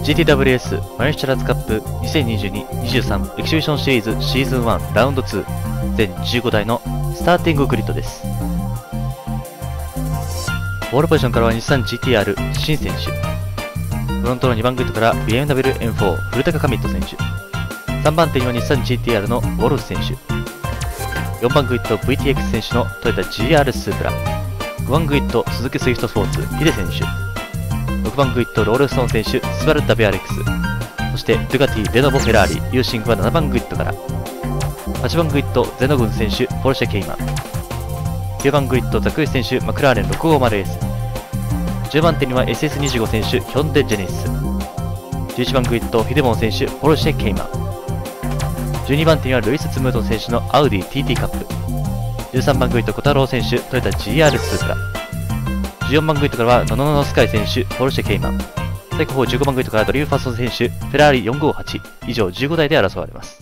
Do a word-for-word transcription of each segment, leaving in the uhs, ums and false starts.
ジーティーダブリューエス マユシチャラズカップにせんにじゅうに にじゅうさん エキシビションシリーズシーズンワンラウンドツー全じゅうご台のスターティンググリッドです。ボールポジションからは日産 ジーティーアール 新選手、フロントのにばんグリッドから ビーエムダブリューエムフォー 古高カミット選手、さんばん手には日産 ジーティーアール のウォルフ選手、よんばんグリッド ブイティーエックス 選手のトヨタ ジーアール スープラ、ごばんグリッド鈴木スイフトスポーツヒデ選手、ろくばんグリッドロールストーン選手スバル ダブリューアールエックス、そしてドゥカティレノボフェラーリユーシングはななばんグリッドから、はちばんグリッドゼノグン選手ポルシェケイマン、きゅうばんグリッドザクリス選手マクラーレン ろくごーまるエース、じゅうばん手には エスエスにじゅうご 選手ヒョンデジェネシス、じゅういちばんグリッドフィデモン選手ポルシェケイマン、じゅうにばん手にはルイス・ツムートン選手のアウディ ティーティー カップ、じゅうさんばんグリッド小太郎選手トヨタ ジーアール スープラ、じゅうよんばんグリッドからはノノノノスカイ選手ポルシェケイマン、最後方じゅうごばんグリッドからドリューファースト選手フェラーリよんごーはち、以上じゅうご台で争われます。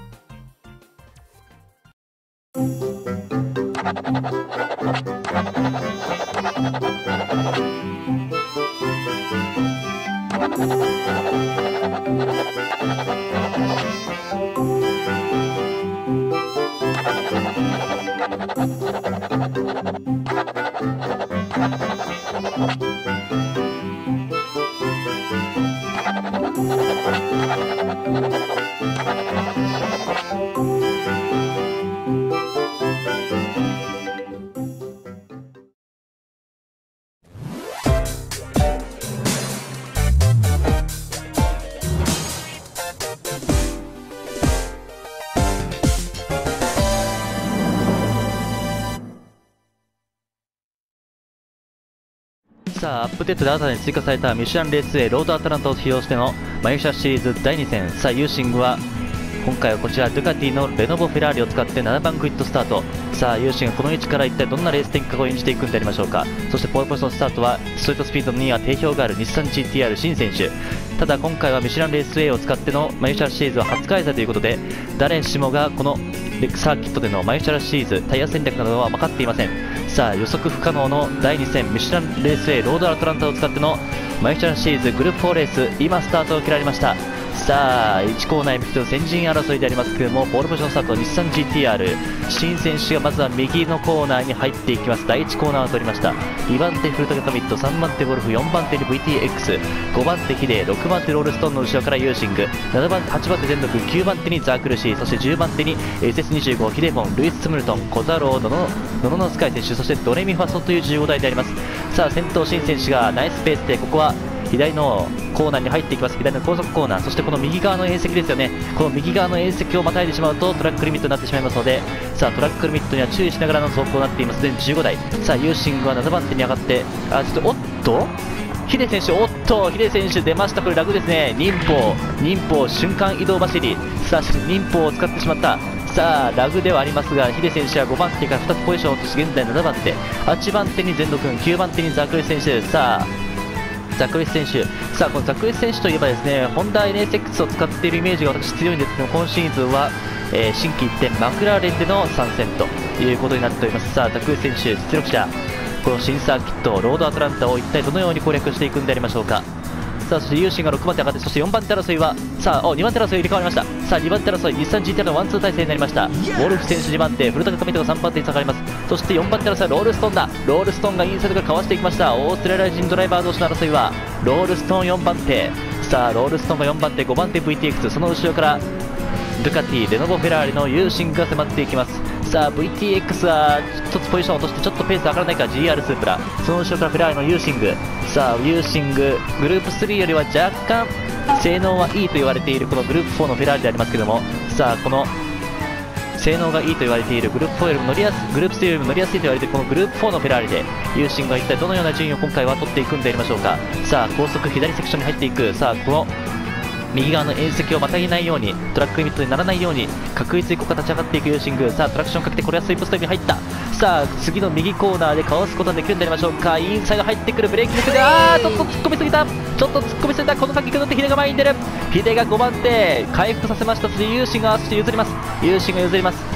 さあ、アップデートで新たに追加されたミシュランレースウェイロードアトランタを使用してのマユシャシリーズだいに戦、さあユーシングは今回はこちらドゥカティのレノボフェラーリを使ってななばんグリッドスタート。さあユーシングこの位置から一体どんなレース展開を演じていくんでありましょうか。そしてポールポジションスタートはストレートスピードには定評がある日産 ジーティーアール 新選手。ただ今回はミシュランレースウェイを使ってのマユシャラシリーズは初開催ということで、誰しもがこのサーキットでのマユシャラシリーズタイヤ戦略などは分かっていません。さあ予測不可能のだいに戦ミシュランレースウェイロードアトランタを使ってのマユシャラシリーズグループフォーレース、今スタートを切られました。さあいちコーナーへ向けての先陣争いでありますけれども、ポールポジションスタート日産 ジーティーアール 新選手がまずは右のコーナーに入っていきます。だいいちコーナーを取りました。にばん手古高カミット、さんばん手ゴルフ、よんばん手に ブイティーエックス、ごばん手ヒデ、ろくばん手ロールストーンの後ろからユーシング、ななばんはちばん手全力、きゅうばん手にザークルシー、そしてじゅうばん手に エスエスにじゅうご ヒデモン、ルイス・ツムルトン、小太郎、ノノノノノスカイ選手、そしてドレミファソというじゅうご台であります。さあ先頭新選手がナイスペースでここは左のコーナーに入っていきます。左の高速コーナー、そしてこの右側の縁石ですよね。この右側の縁石をまたいでしまうとトラックリミットになってしまいますので、さあトラックリミットには注意しながらの走行になっています。全じゅうご台。さあユーシングはななばん手に上がって、あちょっとおっとヒデ選手、おっとヒデ選手出ました。これ楽ですね。忍法忍法瞬間移動走り、さあ忍法を使ってしまった。さあラグではありますが、ヒデ選手はごばん手からふたつポジションを落とし現在ななばん手、はちばん手に全土君、きゅうばん手にザクリス選手。さあザクリス選手、さあこのザクリス選手といえばですね、ホンダ エヌエスエックス を使っているイメージが私強いんですけど、今シーズンは、えー、新規一転マクラーレンでの参戦ということになっております。さあザクリス選手実力者、この新サーキットロードアトランタを一体どのように攻略していくんでありましょうか。さあそしてユーシンがろくばん手上がって、そしてよんばん手争いはさあおにばん手争い入れ替わりました。さあにばん手争い日産 ジーティーアール のワンツー体制になりました。ウォルフ選手にばん手、古高カミットがさんばん手に下がります。そしてよんばん手争いはロールストーンだ。ロールストーンがインサイドからかわしていきました。オーストラリア人ドライバー同士の争いはロールストーンよんばん手、さあロールストーンがよんばん手、ごばん手 ブイティーエックス、その後ろからドゥカティレノボフェラーリのユーシングが迫っていきます。さあ ブイティーエックス はひとつポジションを落としてちょっとペース上がらないか ジーアール スープラ、その後ろからフェラーリのユーシング。さあユーシンググループスリーよりは若干性能はいいと言われているこのグループフォーのフェラーリでありますけども、さあこの性能がいいと言われているグループフォーよりも乗りやすグループスリーよりも乗りやすいと言われているこのグループフォーのフェラーリでユーシングは一体どのような順位を今回は取っていくんでありましょうか。さあ高速左セクションに入っていく。さあこの右側の縁石をまたぎないように、トラックリミットにならないように確実にここから立ち上がっていくユーシング。さあトラクションかけてこれはスイープストイルに入った。さあ次の右コーナーでかわすことができるんでありましょうか。インサイド入ってくるブレーキ抜けて、あーちょっと突っ込みすぎた、ちょっと突っ込みすぎた。この先くぐってヒデが前に出る。ヒデがごばん手回復させました。そしてユーシングがそして譲ります。ユーシングが譲ります。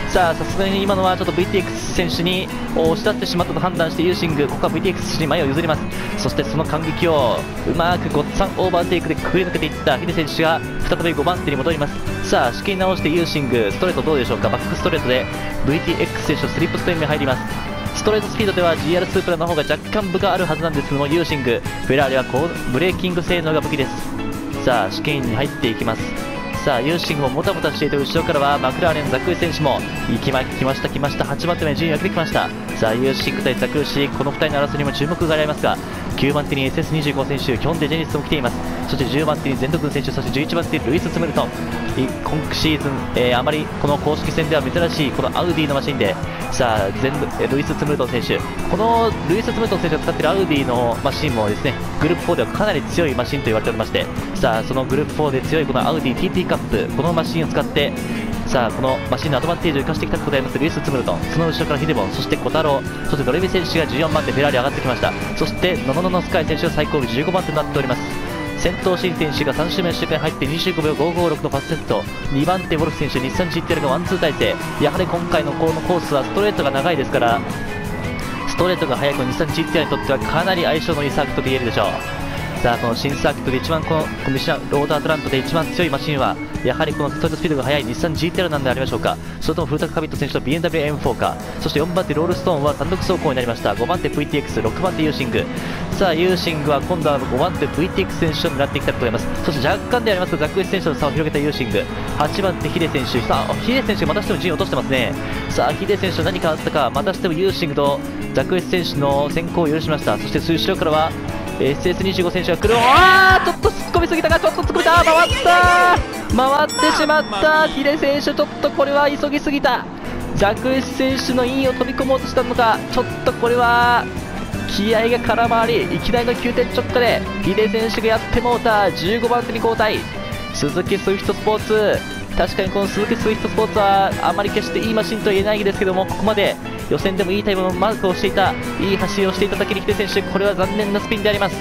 さあさすがに今のはちょっと ブイティーエックス 選手に押し出してしまったと判断してユーシング、ここは ブイティーエックス 選手に前を譲ります。そしてその間隙をうまくごっつぁんオーバーテイクでくぐり抜けていったヒデ選手が再びごばん手に戻ります。さあ仕切り直してユーシング、ストレートどうでしょうか。バックストレートで ブイティーエックス 選手のスリップストリームに入ります。ストレートスピードでは ジーアール スープラの方が若干分があるはずなんですけども、ユーシング、フェラーリはこうブレーキング性能が武器です。さあ試験に入っていきます。さあユーシングももたもたしていて、後ろからはマクラーレンザクーシ選手も行きま来ました来ましたはちばん手目順位を上げてきました。さあユーシング対ザクーシ、このふたりの争いにも注目がありますが、きゅうばん手に エスエスにじゅうご 選手、ヒョンデ・ジェニスも来ています。そしてじゅうばん手にゼンド君選手、そしてじゅういちばん手にルイス・ツムルトン、今シーズン、えー、あまりこの公式戦では珍しいこのアウディのマシンで、さあ全部ルイス・ツムルトン選手、このルイス・ツムルトン選手が使っているアウディのマシンもですね、グループフォーではかなり強いマシンと言われておりまして、さあそのグループフォーで強いこのアウディ ティーティー カップ、このマシンを使ってさあこのマシンのアドバンテージを生かしてきたことでありますルイス・ツムルトン、その後ろからヒデボン、そして小太郎、そしてドレビ選手がじゅうよんばん手、フェラーリ上がってきました。そしてノノノノスカイ選手が最後尾じゅうごばん手となっております。先頭シン選手がさん周目の周回に入ってにじゅうごびょうごごろくのファスセット、にばん手ウォルフ選手、日産 ジーティーアール がワンツー体制、やはり今回のこのコースはストレートが長いですから、ストレートが速いこの日産 ジーティーアール にとってはかなり相性のいいサーキットと言えるでしょう。さあこの新サーキットで一番このミシュランロードアトランタで一番強いマシンはやはりこのストレートスピードが速い日産 ジーティーアール なんでありましょうか。それとも古高カビット選手と ビーエムダブリューエムフォー か。そしてよんばん手ロールストーンは単独走行になりました。ごばん手 ブイティーエックス、ろくばん手ユーシング、さあユーシングは今度はごばん手 ブイティーエックス 選手を狙っていきたいと思います。そして若干でありますがザクエス選手の差を広げたユーシング、はちばん手ヒデ選手、さあヒデ選手がまたしても順位を落としてますね。さあヒデ選手と何かあったか、またしてもユーシングとザクエス選手の先行を許しました。そして後ろからはエスエスにじゅうご 選手が来る。あーちょっと突っ込みすぎたが、ちょっと突っ込みた、回った回ってしまった。ヒデ選手ちょっとこれは急ぎすぎた。ザクエス選手のインを飛び込もうとしたのか、ちょっとこれは気合が空回り、いきなりの急転直下でヒデ選手がやってもうた。じゅうごばん手に交代、鈴木スイフトスポーツ、確かにこの鈴木スイフトスポーツはあまり決していいマシンとは言えないですけども、ここまで予選でもいいタイムのマークをしていた、いい走りをしていただけにヒデ選手、これは残念なスピンであります。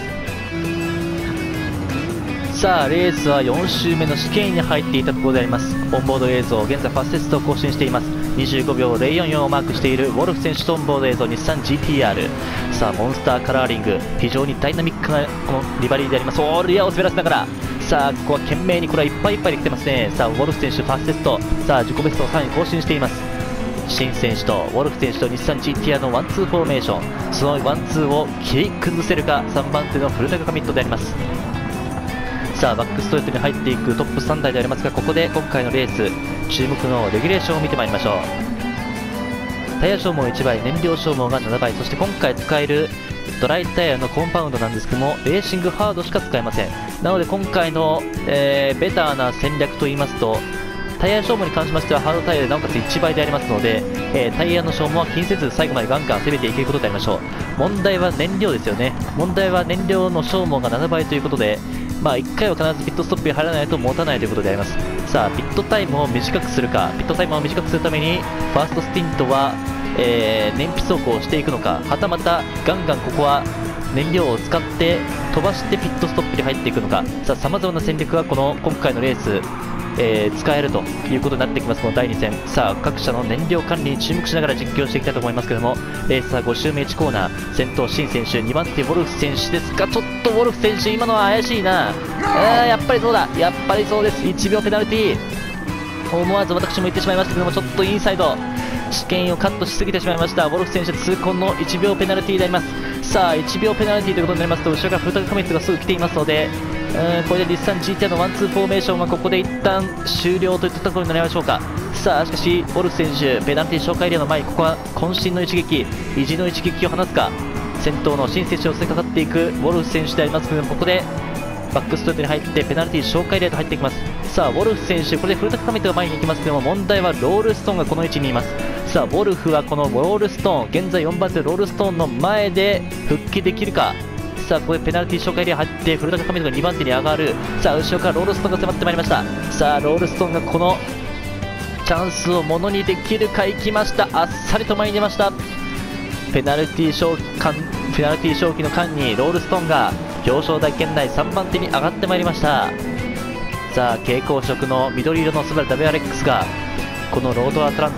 さあレースはよん周目の試験に入っていたところであります。オンボード映像、現在ファステストを更新しています。にじゅうごびょうゼロよんよんをマークしているウォルフ選手とオンボード映像、日産 ジーティーアール、さあモンスターカラーリング、非常にダイナミックなこのリバリーであります。オールリアを滑らせながら、さあここは懸命にこれはいっぱいいっぱいで来てますね。さあウォルフ選手ファーストテスト、さあ自己ベストをさらに更新しています。シン選手とウォルフ選手と日産 ジーティーアール のワンツーフォーメーション、そのワンツーを切り崩せるかさんばん手の古高カミットであります。さあバックストレートに入っていくトップさんだいでありますが、ここで今回のレース注目のレギュレーションを見てまいりましょう。タイヤ消耗いちばい、燃料消耗がななばい、そして今回使えるドライタイヤのコンパウンドなんですけども、レーシングハードしか使えません。なので今回の、えー、ベターな戦略といいますと、タイヤ消耗に関しましてはハードタイヤでなおかついちばいでありますので、えー、タイヤの消耗は気にせず最後までガンガン攻めていけることでありましょう。問題は燃料ですよね。問題は燃料の消耗がななばいということで、まあいっかいは必ずピットストップに入らないと持たないということであります。さあピットタイムを短くするか、ピットタイムを短くするためにファーストスティントは、えー、燃費走行をしていくのか、はたまたガンガンここは燃料を使って飛ばしてピットストップに入っていくのか、さあ様々な戦略がこの今回のレース、えー、使えるということになってきます。このだいに戦、さあ各社の燃料管理に注目しながら実況していきたいと思いますけども、レースはご周目いちコーナー、先頭シン選手、にばん手ウォルフ選手ですが、ちょっとウォルフ選手今のは怪しいな。あーやっぱりそうだ、やっぱりそうです。いちびょうペナルティー、思わず私も言ってしまいましたけども、ちょっとインサイド試験をカットしすぎてしまいました。ウォルフ選手痛恨のいちびょうペナルティーであります。さあいちびょうペナルティーということになりますと、後ろから古高カミットがすぐ来ていますので、これで日産 ジーティーアール のワンツーフォーメーションはここで一旦終了といったところになりましょうか。さあしかしウォルフ選手、ペナルティー紹介エリアの前、ここは渾身の一撃、意地の一撃を放つか。先頭の新選手を襲いかかっていくウォルフ選手でありますけども、ここでバックストレートに入ってペナルティー紹介エリアと入っていきます。さあウォルフ選手、これで古高カミットが前に行きますけども、問題はロールストーンがこの位置にいます。さあウォルフはこのロールストーン、現在よんばん手ロールストーンの前で復帰できるか。さあここでペナルティー紹介エリア入って古高カミットがにばん手に上がる。さあ後ろからロールストーンが迫ってまいりました。さあロールストーンがこのチャンスをものにできるか。いきました、あっさりと前に出ました。ペナルティー勝ペナルティー勝機の間にロールストーンが表彰台圏内さんばん手に上がってまいりました。さあ蛍光色の緑色のスバル ダブリューアールエックス がこのロードアトランタで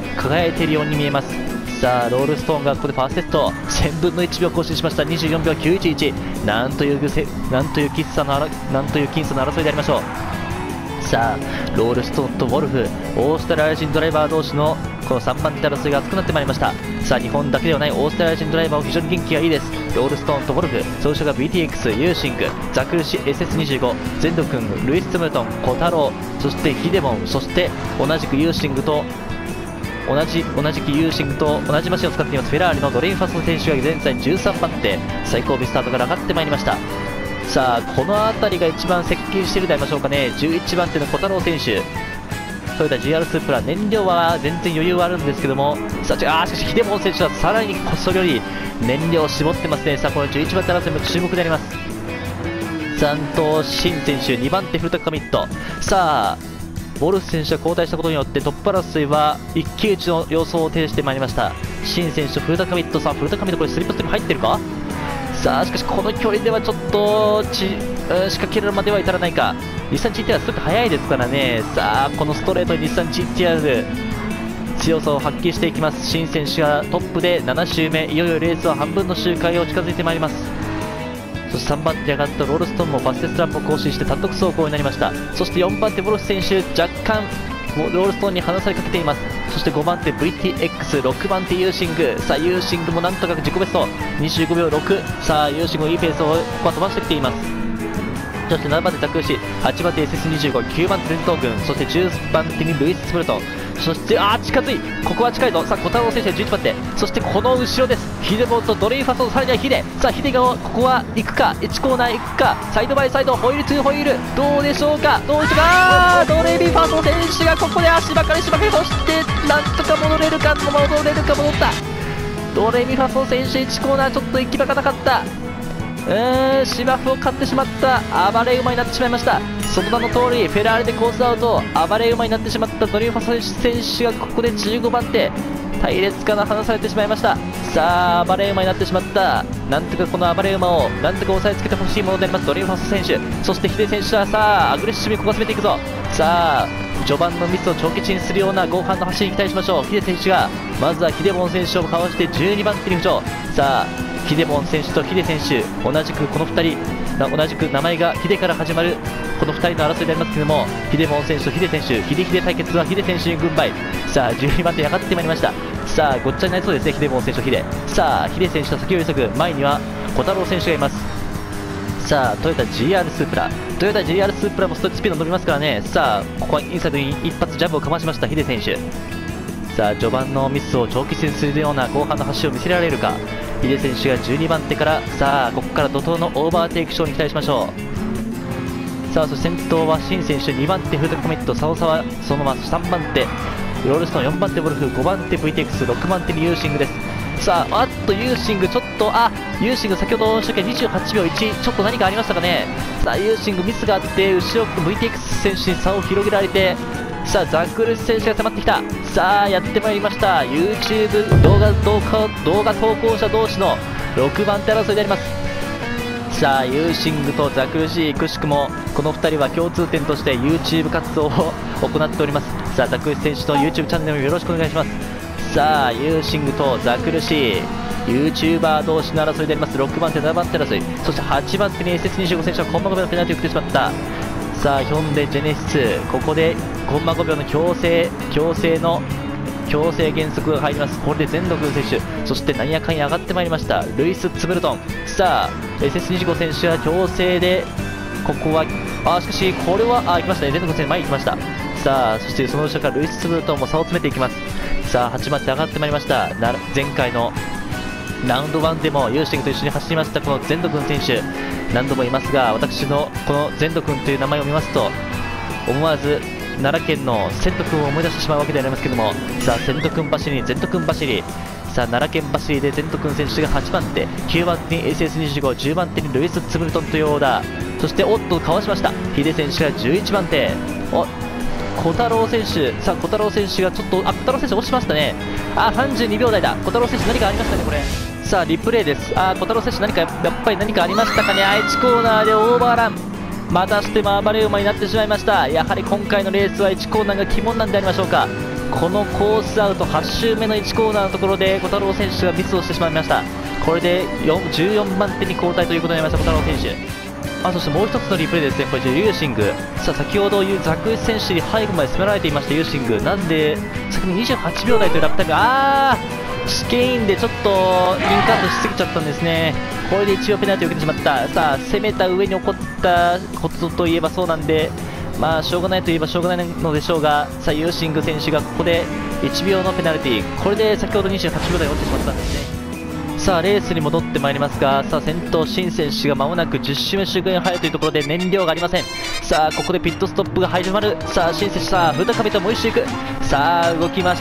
輝いているように見えます。さあロールストーンがここでファーストセットせんぶんのいちびょう更新しました。にじゅうよんびょうきゅういちいち、なんというせなんという喫茶のあらなんという僅差の争いでありましょう。さあロールストーンとウォルフ、オーストラリア人ドライバー同士のこのさんばん手争いが熱くなってまいりました。さあ日本だけではないオーストラリア人ドライバーも非常に元気がいいです。ロールストーンとウォルフ、その後ろが ビーティーエックス、ユーシング、ザクルシ エスエスにじゅうご、ゼンド君、ルイス・ツムルトン、小太郎、そしてヒデモン、そして同じくユーシングと同じ同じくユーシングと同じマシンを使っていますフェラーリのドレインファスト選手が現在じゅうさんばん手、最後尾スタートから上がってまいりました。さあこの辺りが一番接近しているでありましょうかね。じゅういちばん手の小太郎選手、トヨタ ジーアール スープラ、燃料は全然余裕はあるんですけども、さあ、あしかし秀門選手はさらにそれより燃料を絞ってますね。さあこのじゅういちばん手争いも注目であります。さん頭シン選手、にばん手フルタックカミット。さあボルス選手が交代したことによってトップ争いは一騎打ちの様相を呈してまいりました。シン選手とフルタカミット、さあフルタカミットこれスリップステップ入ってるか。さあしかしこの距離ではちょっとち、うん、仕掛けるまでは至らないか。日産 ジーティーアール すごく速いですからね。さあこのストレートに日産 ジーティーアール 強さを発揮していきます。シン選手がトップでなな周目、いよいよレースは半分の周回を近づいてまいります。そしてさんばん手に上がったロールストーンもファステスランプを更新して単独走行になりました。そしてよんばん手ボルス選手、若干ロールストーンに離されかけています。そしてごばん手 ブイティーエックス、ろくばん手ユーシング、さあユーシングもなんとか自己ベストにじゅうごびょうろく、さあユーシングもいいペースをここは飛ばしてきています。そしてななばん手ザクウシ、はちばん手 エスエスにじゅうご、きゅうばん手レントー軍、そしてじゅうばん手にルイス・スプルトン、そしてあー近づい、ここは近いぞ。さあ小太郎選手がじゅういちばん手、そしてこの後ろです。ヒデボンとドレイファソン、さらにはヒデ、さあヒデがここは行くか、いちコーナー行くか、サイドバイサイドホイールトゥーホイール、どうでしょうか、どうでしょうか。ドレイビーファソン選手がここで足ばかりしばかり、そしてなんとか戻れるか戻れるか戻った。ドレイビーファソン選手いちコーナーちょっと行き場がなかった。うーん芝生を買ってしまった。暴れ馬になってしまいました。その名の通りフェラーリでコースアウト、暴れ馬になってしまったドリーファソン選手がここでじゅうごばん手、隊列から離されてしまいました。さあ暴れ馬になってしまった。なんとかこの暴れ馬をなんとか押さえつけてほしいものでありますドリーファソン選手。そしてヒデ選手はさあアグレッシブにここ攻めていくぞ。さあ序盤のミスを長期にするような後半の走りに期待しましょう。ヒデ選手がまずはヒデボン選手をかわしてじゅうにばん手に浮上。さあヒデボン選手とヒデ選手、同じくこのふたり同じく名前がヒデから始まるこのふたりの争いでありますけれども、ヒデボン選手とヒデ選手、ヒデヒデ対決はヒデ選手に軍配。さあじゅうにばん手に上がってまいりました。さあごっちゃになりそうですね、ヒデボン選手とヒデ。さあヒデ選手と先を急ぐ前には小太郎選手がいます。さあトヨタ ジーアール スープラ、トヨタ ジーアール スープラもストッチスピード伸びますからね。さあここはインサイドに一発ジャブをかましましたヒデ選手。さあ序盤のミスを長期戦するような後半の走りを見せられるか。ヒデ選手がじゅうにばん手から、さあここから怒涛のオーバーテイクショーに期待しましょう。さあそして先頭はシン選手、にばん手フードコミット、サオサはそのままさんばん手ロールストーン、よんばん手ボルフ、ごばん手 ブイティーエックス、ろくばん手にユーシングです。さああっとユーシングちょっとあユーシング先ほどの時はにじゅうはちびょういち、ちょっと何かありましたかね。さあユーシングミスがあって後ろ ブイティーエックス 選手に差を広げられて、さあザクルス選手が迫ってきた。さあやってまいりました YouTube 動画動画動画投稿者同士のろくばん手争いであります。さあユーシングとザクルシー、くしくもこのふたりは共通点として YouTube 活動を行っております。さあザクルシ選手と YouTube チャンネルもよろしくお願いします。さあユーシングとザクルシー YouTuber 同士の争いであります。ろくばん手ななばん手争い、そしてはちばん手に エスエスにじゅうご 選手はコンマごびょうのペナルティを食ってしまった。さあヒョンデジェネシス、ここでコンマごびょうの強制強制の強制減速が入ります。これで全土軍選手、そしてなんやかんや上がってまいりましたルイス・ツブルトン。さあ エスエスにじゅうご 選手は強制でここはあしかしこれはあ行きましたね、全土軍選手前に行きました。さあそしてその後ろからルイス・ツブルトンも差を詰めていきます。さあはちばん手上がってまいりました。な前回のラウンドワンでもユーシングと一緒に走りましたこの全土軍選手、何度も言いますが私のこの全土君という名前を見ますと思わず奈良県の千斗君を思い出してしまうわけでありますけども、さあ千斗君走り、全斗君走り、さあ奈良県走りで全斗君選手がはちばん手、きゅうばん手に エスエスにじゅうご、じゅうばん手にルイス・ツブルトンというオーダー、そしておっとかわしました。ヒデ選手がじゅういちばん手、お小太郎選手、さあ小太郎選手がちょっとあ小太郎選手押しましたね。あさんじゅうにびょう台だ。小太郎選手何かありましたねこれ。さあリプレイです。あ小太郎選手何かやっぱり何かありましたかね。愛知コーナーでオーバーラン、またしても暴れ馬になってしまいました。やはり今回のレースはいちコーナーが鬼門なんでありましょうか。 このコースアウトはち周目のいちコーナーのところで小太郎選手がミスをしてしまいました。これでじゅうよんばん手に交代ということになりました小太郎選手。あそしてもう一つのリプレイですね、これユーシング。さあ先ほどザクエス選手に背後まで攻められていましたユーシング。なんで先ににじゅうはちびょう台というラップタイム、あー試験員でちょっとインカートしすぎちゃったんですね。これでいちびょうペナルティを受けてしまった。さあ攻めた上に起こったことといえばそうなんで、まあしょうがないといえばしょうがないのでしょうが、さあユーシング選手がここでいちびょうのペナルティ、これで先ほどにじゅうはちびょう台に落ちてしまったんですね。さあレースに戻ってまいりますが、さあ先頭シン選手が間もなくじゅっ周目周回に入るというところで燃料がありません。さあここでピットストップが始まる。さあシン選手、さあ古高部ともう一周いく。さあ動きました、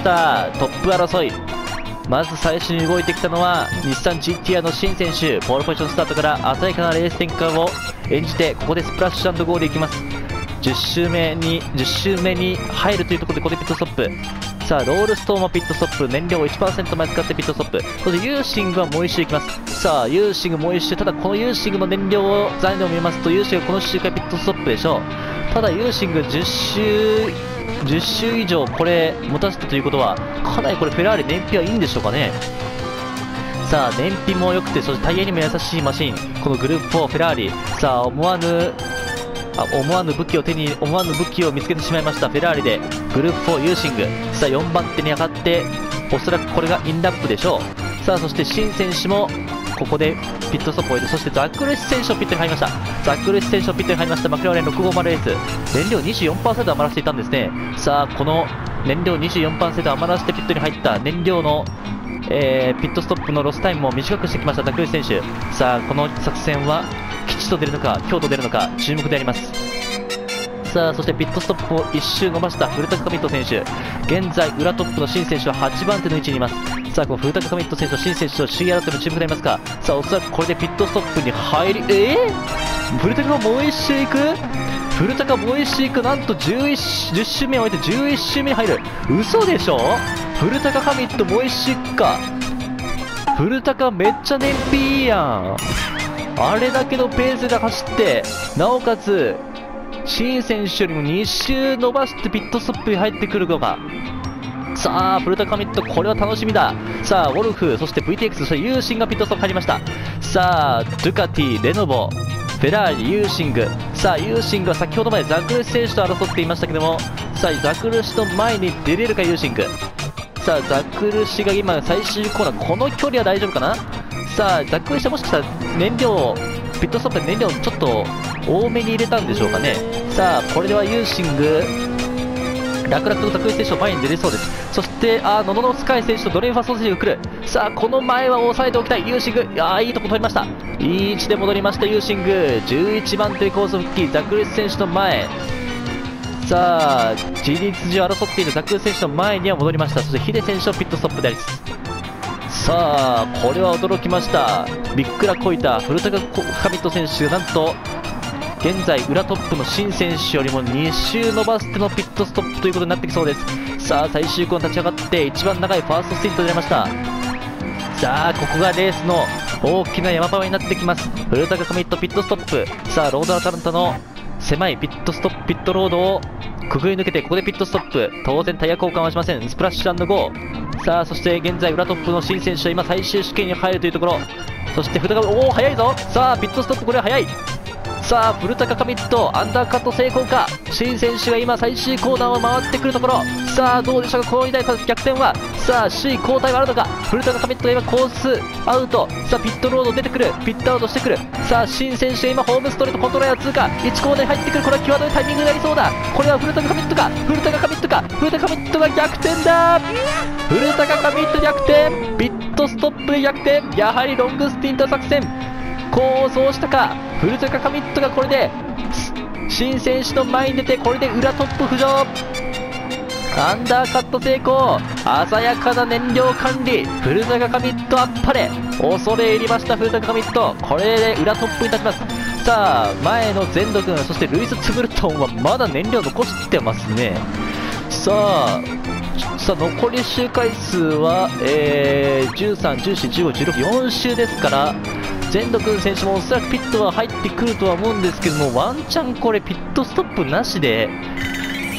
トップ争い。まず最初に動いてきたのは日産 ジーティーアール のシン選手。ポールポジションスタートから鮮やかなレース展開を演じて、ここでスプラッシュ&ゴーでいきます。じゅっ周目にじゅっ周目に入るというところでここでピットストップ。さあロールストーンもピットストップ、燃料を いちパーセント まで使ってピットストップ。そしてユーシングはもう一周いきます。さあユーシングもう一周、ただこのユーシングの燃料を残念を見ますとユーシングこの周回ピットストップでしょう。ただユーシングじゅっ周じゅっ周以上これ持たせたということは、かなりこれフェラーリ燃費はいいんでしょうかね。さあ燃費も良くて、そしてタイヤにも優しいマシン、このグループフォーフェラーリ。さあ思わぬあ思わぬ武器を手に思わぬ武器を見つけてしまいましたフェラーリでグループフォーユーシング。さあよんばん手に上がって、おそらくこれがインラップでしょう。さあそしてシン選手もここでピットストップを終えて、そしてザックルシ選手をピットに入りました。ザックルシ選手をピットに入りました。マクラーレンろくごーまるエース、燃料 にじゅうよんパーセント 余らせていたんですね。さあこの燃料 にじゅうよんパーセント 余らせてピットに入った燃料のえー、ピットストップのロスタイムも短くしてきましたザックルシ選手。さあこの作戦は吉と出るのか京と出るのか注目であります。さあそしてピットストップをいっ周伸ばした古高カミット選手、現在裏トップのシン選手ははちばん手の位置にいます。さあこの古高カミット選手とシン選手と首位争いの注目でありますが、さあおそらくこれでピットストップに入り、えー、古高がもういっ周いく、古高もういっ周いく、なんとじゅういち、じゅっ周目を終えてじゅういっ周目に入る。嘘でしょ、古高カミットもういっ周いくか。古高めっちゃ燃費いいやん。あれだけのペースで走って、なおかつシン選手よりもに周伸ばしてピットストップに入ってくるのか。さあ古高カミット、これは楽しみだ。さあウォルフ、そして ブイティーエックス、そしてユーシンがピットストップ入りました。さあドゥカティ、レノボ、フェラーリ、ユーシング。さあユーシングは先ほどまでザクルシ選手と争っていましたけども、さあザクルシの前に出れるかユーシング。さあザクルシが今最終コーナー、この距離は大丈夫かな。さあザクルシはもしかしたら燃料ピットストップで燃料ちょっと多めに入れたんでしょうかね。さあこれではユーシング楽々とザクルシ選手の前に出れそうです。そしてあノノノスカイ選手とドレインファースト選手が来る。さあこの前は抑えておきたいユーシング。ああいいとこ取りました、いい位置で戻りましたユーシング。じゅういちばん手でコース復帰、ザクルシ選手の前。さあ事実上争っているザクルシ選手の前には戻りました。そしてヒデ選手のピットストップであります。さあこれは驚きました。ビックラこいた古高カミット選手がなんと現在裏トップのシン選手よりもに周伸ばしてのピットストップということになってきそうです。さあ最終コーナー立ち上がって一番長いファーストスティントで出ました。さあここがレースの大きな山場になってきます。古高カミットピットストップ。さあロードアタランタの狭いピットストップピットロードをくぐり抜けてここでピットストップ。当然タイヤ交換はしません。スプラッシュ&ゴー。さあそして現在裏トップのシン選手は今最終試験に入るというところ。そして古高、おお速いぞ。さあピットストップ、これは速い。さあ古高カミットアンダーカット成功か。シン選手が今最終コーナーを回ってくるところ。さあどうでしょうか、このにだい逆転は。さあ シー 交代があるのか。古高カミットが今コースアウト。さあピットロード出てくる、ピットアウトしてくる。さあシン選手が今ホームストレートコントローラー通過、いちコーナーに入ってくる。これは際どいタイミングになりそうだ。これは古高カミットか、古高カミットか、古高カミットが逆転だ。古高カミット逆転、ピットストップで逆転。やはりロングスティント作戦構想したか。古高カミットがこれで新選手の前に出て、これで裏トップ浮上。アンダーカット成功。鮮やかな燃料管理。古高カミットあっぱれ。恐れ入りました古高カミット。これで裏トップに立ちます。さあ前のゼンド君、そしてルイス・ツブルトンはまだ燃料残してますね。さあさあ残り周回数は、えー、じゅうさん、じゅうよん、じゅうご、じゅうろく、よん周ですから、ゼンド君選手もおそらくピットは入ってくるとは思うんですけども、ワンチャンこれピットストップなしで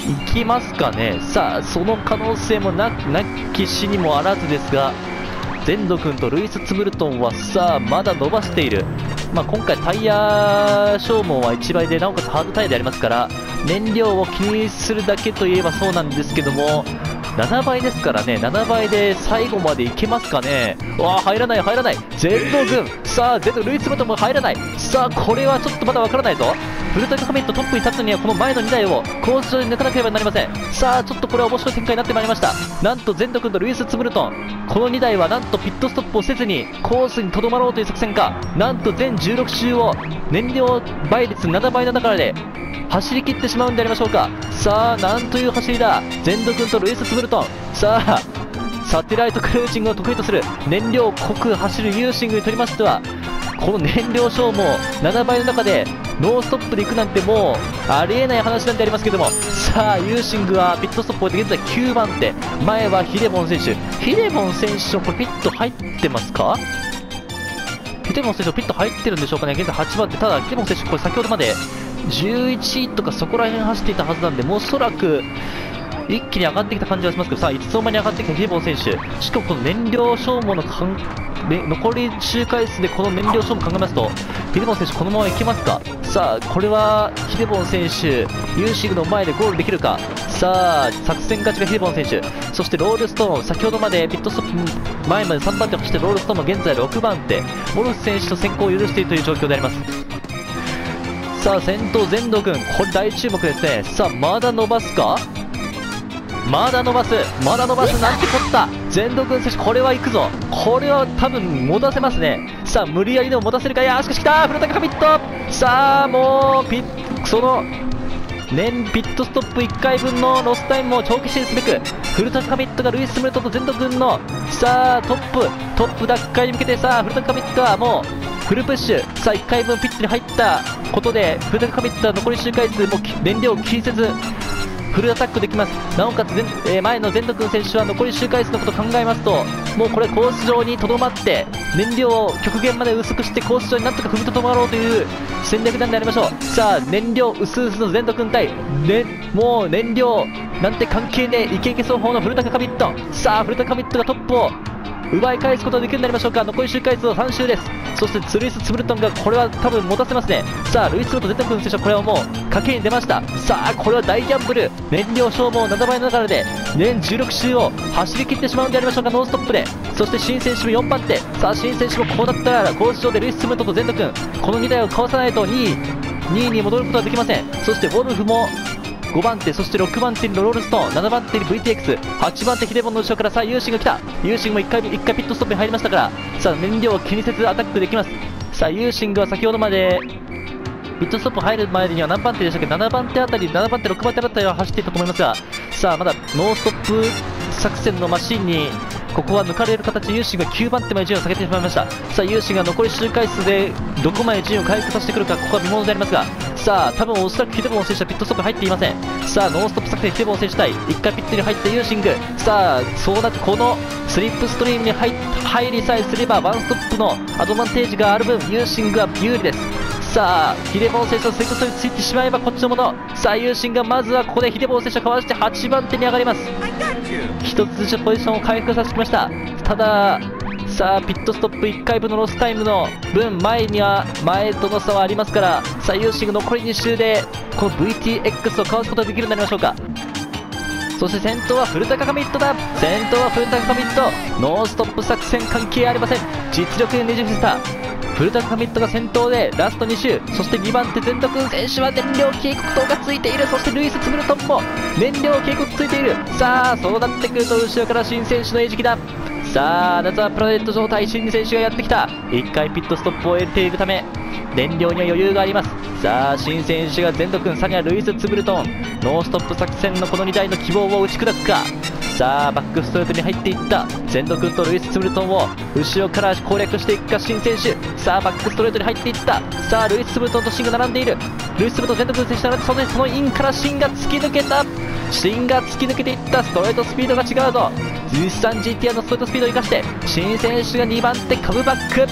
いきますかね。さあその可能性もななきしにもあらずですが、ゼンド君とルイス・ツブルトンはさあまだ伸ばしている。まあ、今回タイヤ消耗はいちばいで、なおかつハードタイヤでありますから、燃料を気にするだけといえばそうなんですけども、ななばいですからね、ななばいで最後までいけますかね。わあ、入らない入らない、ゼンド軍、さあゼンドルイス・ツブルトンも入らない。さあこれはちょっとまだわからないぞ。フルタカカミットトップに立つにはこの前のにだいをコース上に抜かなければなりません。さあちょっとこれは面白い展開になってまいりました。なんとゼンド君とルイス・ツブルトン、このにだいはなんとピットストップをせずにコースにとどまろうという作戦か。なんと全じゅうろく周を燃料倍率ななばいの中で走り切ってしまうんでありましょうか。さあなんという走りだ、ゼンド君とルイス・ツブルトン。さあサテライトクルージングを得意とする燃料濃く走るユーシングにとりましては、この燃料消耗ななばいの中でノーストップで行くなんてもうありえない話なんでありますけども、さあユーシングはピットストップを終えて現在きゅうばんて、前はヒデボン選手、ヒデボン選手もこれピット入ってますか。ヒデボン選手もピット入ってるんでしょうかね。現在はちばんて、ただヒデボン選手これ先ほどまでじゅういちいとかそこら辺走っていたはずなんで、もうおそらく一気に上がってきた感じはしますけど、さあいつの間に上がってきたヒデボン選手、しかもこの燃料消耗の関残り周回数でこの燃料消耗考えますと、ヒデボン選手このままいけますか。さあこれはヒデボン選手ユーシングの前でゴールできるか。さあ作戦勝ちがヒデボン選手、そしてロールストーン、先ほどまでピットストップ前までさんばんてを走ってロールストーンも現在ろくばんて、モルフ選手と先行を許しているという状況であります。さあ先頭ゼンド君、これ大注目ですね。さあまだ伸ばすか、まだ伸ばす、まだ伸ばす、なんてこった。ゼンド君選手、これは行くぞ。これは多分持たせますね。さあ無理やりでも持たせるか。いやーしかし来た、フルタカミット。さあもうピッその年ピットストップいっかいぶんのロスタイムを長期支援すべく、フルタカミットがルイス・ムルトとゼンド君のさあトップトップ奪回に向けて、さあフルタカミットはもうフルプッシュ。さあいっかいぶんピットに入ったことで、フルタカミットは残り周回数も燃料を気にせずフルアタックできます。なおかつ、えー、前のゼンド君選手は残り周回数のことを考えますと、もうこれコース上にとどまって燃料を極限まで薄くしてコース上になんとか踏みとどまろうという戦略なんでありましょう。さあ燃料薄々のゼンド君対、ね、もう燃料なんて関係ねえイケイケ双方のフルタカカミット。さあフルタカカミットがトップを奪い返すことができるんでありましょうか。残り周回数はさん周です。そしてルイス・ツブルトンがこれは多分持たせますね。さあルイス・ツブルトン、ゼンド君選手はこれはもう賭けに出ました。さあこれは大ギャンブル、燃料消耗ななばいの中で年じゅうろく周を走り切ってしまうんでありましょうか、ノンストップで。そして新選手もよんばんて、さあ新選手もこうなったらコース上でルイス・ツブルトンとゼンド君、このにだいをかわさないとにいにいに戻ることはできません。そしてウォルフもごばんて、そしてろくばんてにロールストーン、ななばんてに ブイティーエックス、はちばんてヒデボンの後ろからさあユーシンが来た。ユーシンもいっかいいっかいピットストップに入りましたから、さあ燃料を気にせずアタックできます。さあユーシングは先ほどまでピットストップ入る前には何番手でしたっけ、ななばんてあたり、ななばんてろくばんてあたりは走っていたと思いますが、さあまだノーストップ作戦のマシンにここは抜かれる形、ユーシンがきゅうばんてまで順位を下げてしまいました。さあユーシンが残り周回数でどこまで順位を回復させてくるか、ここは見ものでありますが、さあ多分おそらくヒデボン選手はピットストップ入っていません。さあノーストップ作戦ヒデボン選手対いっかいピットに入ったユーシング、さあそうなってこのスリップストリームに 入, 入りさえすればワンストップのアドバンテージがある分ユーシングは有利です。さあヒデボン選手のセクトについてしまえばこっちのもの。さあユーシンがまずはここでヒデボン選手をかわしてはちばんてに上がります。一つずつポジションを回復させてきました。たださあピットストップいっかいぶんのロスタイムの分前には前との差はありますから、さあユーシング残りに周でこの ブイティーエックス をかわすことができるんでありましょうか。そして先頭はフルタカカミットだ。先頭はフルタカカミット、ノーストップ作戦関係ありません。実力でねじ伏せたフルタカカミットが先頭でラストに周、そしてにばんてゼンド君選手は燃料警告灯がついている。そしてルイス・ツブルトンも燃料警告ついている。さあそうなってくると後ろから新選手の餌食だ。さあ夏はプラネット状態、新選手がやってきた。いっかいピットストップを終えているため燃料には余裕があります。さあ新選手がゼンド君、さらにはルイス・ツブルトン、ノーストップ作戦のこのにだいの希望を打ち砕くか。さあバックストレートに入っていったゼンド君とルイス・ツブルトンを後ろから攻略していくか新選手。さあバックストレートに入っていった。さあルイス・ツブルトンとシンが並んでいる。ルイス・ツブルトン、ゼンド君選手と並んで、そのそのインからシンが突き抜けた。シンが突き抜けていった。ストレートスピードが違うぞ。じゅうさんジーティーアール のストレートスピードを生かして新選手がにばんてカムバック。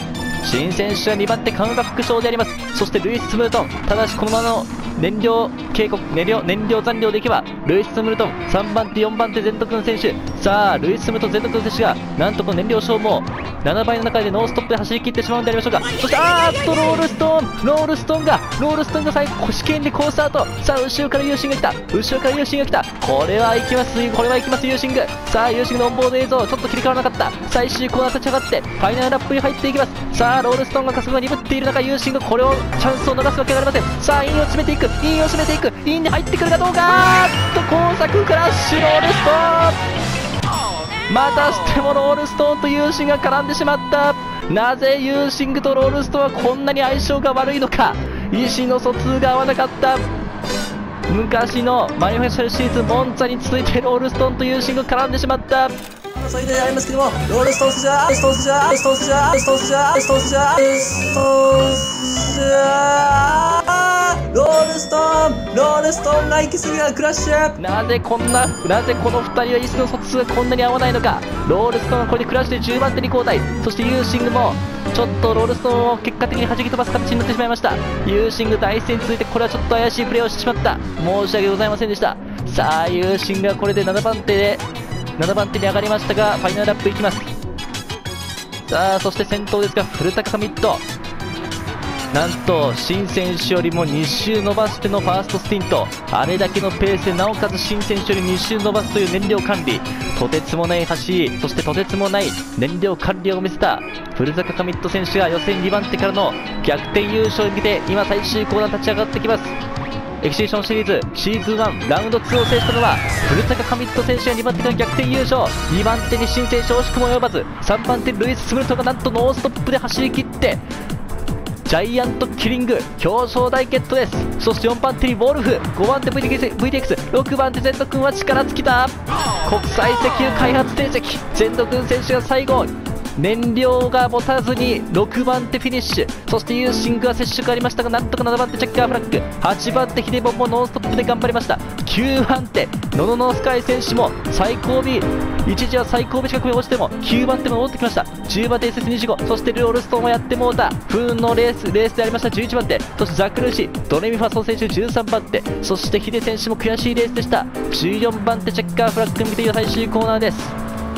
新選手がにばん手カムバック賞であります。そしてルイス・ムルトン、ただしこのままの燃料警告燃料燃料残量でいけばルイス・ムルトンさんばん手よんばん手全徳の選手、さあルイス・ムルトン全徳の選手がなんとこの燃料消耗ななばいの中でノーストップで走り切ってしまうんでありましょうか。そしてあーっとロールストーンロールストーンがロールストーンが最後試験で好スタート。さあ後ろからユーシンが来た後ろからユーシンが来たこれはいきますこれはいきますユーシング。さあユーシングのオンボード映像ちょっと切り替わらなかった。最終コーナー立ち上がってファイナルラップに入っていきます。さあロールストーンが加速が鈍っている中ユーシングこれをチャンスを逃すわけがありません。さあインを詰めていくインを詰めていくインに入ってくるかどうかと工作クラッシュロールストーンまたしてもロールストーンとユーシンが絡んでしまった。なぜユーシングとロールストーンはこんなに相性が悪いのか。意思の疎通が合わなかった。昔のマニフェストシーズンモンツァに続いてロールストーンとユーシングが絡んでしまった。 それでありますけどもロールストーンスじゃストーンスじゃストーンスじゃストーンスじゃストーンスじゃストーンスじゃロールストーンロールストーンが行き過ぎがクラッシュ。 なぜこんななぜこのふたりは意思の疎通がこんなに合わないのか。ロールストーンはこれでクラッシュでじゅうばん手に交代。そしてユーシングもちょっとロールストーンを結果的に弾き飛ばす形になってしまいました。ユーシング第一戦に続いてこれはちょっと怪しいプレーをしてしまった。申し訳ございませんでした。さあユーシングはこれでななばん手でななばん手に上がりましたがファイナルラップいきます。さあそして先頭ですが古高サミットなんと新選手よりもに周伸ばしてのファーストスティント。あれだけのペースでなおかつ新選手よりに周伸ばすという燃料管理とてつもない走りそしてとてつもない燃料管理を見せた古坂カミット選手が予選にばん手からの逆転優勝に向けて今最終コーナー立ち上がってきます。エキシビションシリーズシーズンワンラウンドツーを制したのは古坂カミット選手がにばん手から逆転優勝。にばん手に新選手惜しくも及ばずさんばん手ルイス・スムルトンがなんとノーストップで走り切ってジャイアントキリング表彰台ゲットです。そしてよんばん手にウォルフごばん手 ブイティーエックス ろくばん手ゼント君は力尽きた。国際石油開発定石ゼント君選手が最後燃料が持たずにろくばん手フィニッシュ。そしてユーシングは接触ありましたがなんとかななばん手チェッカーフラッグはちばん手ヒデボンもノンストップで頑張りました。きゅうばん手ノノノスカイ選手も最後尾一時は最後尾近くに落ちてもきゅうばん手も戻ってきました。じゅうばん手 エスエスにじゅうご そしてロールストーンもやってもうた不運のレースレースでありましたじゅういちばん手。そしてザックルーシドレミファソン選手じゅうさんばん手そしてヒデ選手も悔しいレースでした。じゅうよんばん手チェッカーフラッグに向けて最終コーナーです。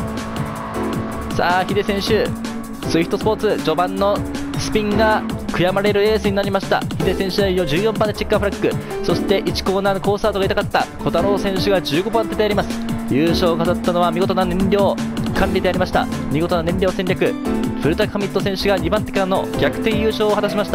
さあヒデ選手スイフトスポーツ序盤のスピンが悔やまれるレースになりました。ヒデ選手はじゅうよんばん手チェッカーフラッグそしていちコーナーのコースアウトが痛かった小太郎選手がじゅうごばん手であります。優勝を飾ったのは見事な燃料管理でありました。見事な燃料戦略古高カミット選手がにばん手からの逆転優勝を果たしました。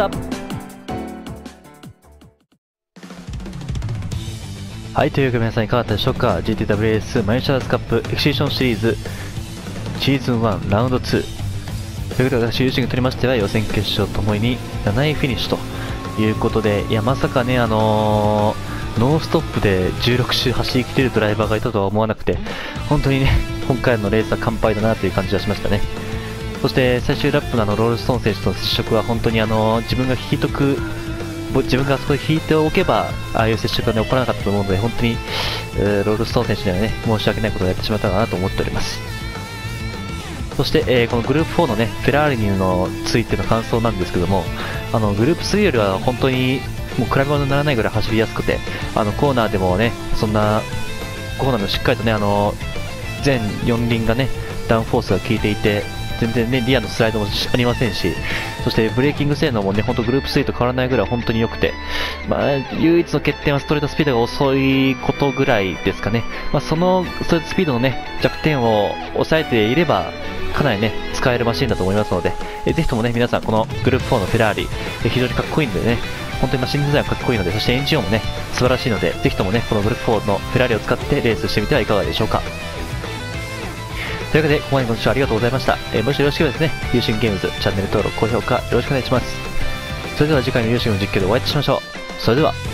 はいというわけで皆さんいかがだったでしょうか。 ジーティーダブリューエス マイルチャーズカップエキシビションシリーズシーズンワンラウンドツーということで私ユーシングにとりましては予選決勝ともになないフィニッシュということで、いやまさかねあのー、ノーストップでじゅうろく周走りきれるドライバーがいたとは思わなくて本当にね今回のレースは完敗だなという感じがしましたね。そして最終ラップのあのロールストーン選手との接触は本当にあのー、自分が引いとく自分があそこで引いておけばああいう接触が、ね、起こらなかったと思うので本当に、えー、ロールストーン選手にはね申し訳ないことをやってしまったかなと思っております。そして、えー、このグループフォーのねフェラーリにのついての感想なんですけども、あのグループスリーよりは本当にもう比べ物にならないぐらい走りやすくて、あのコーナーでもねそんなコーナーのしっかりとねあの全よん輪がねダウンフォースが効いていて全然ねリアのスライドもありませんし、そしてブレーキング性能もね本当グループスリーと変わらないぐらい本当に良くて、まあ、唯一の欠点はストレートスピードが遅いことぐらいですかね。まあ、そのストレートスピードのね弱点を抑えていればかなりね使えるマシンだと思いますので、えぜひともね皆さんこのグループフォーのフェラーリえ非常にかっこいいのでね本当にマシンデザインはかっこいいので、そしてエンジン音もね素晴らしいのでぜひともねこのグループフォーのフェラーリを使ってレースしてみてはいかがでしょうか。というわけでここまでご視聴ありがとうございました。えもしよろしければですねユーシンゲームズチャンネル登録高評価よろしくお願いします。それでは次回のユーシンの実況でお会いしましょう。それでは。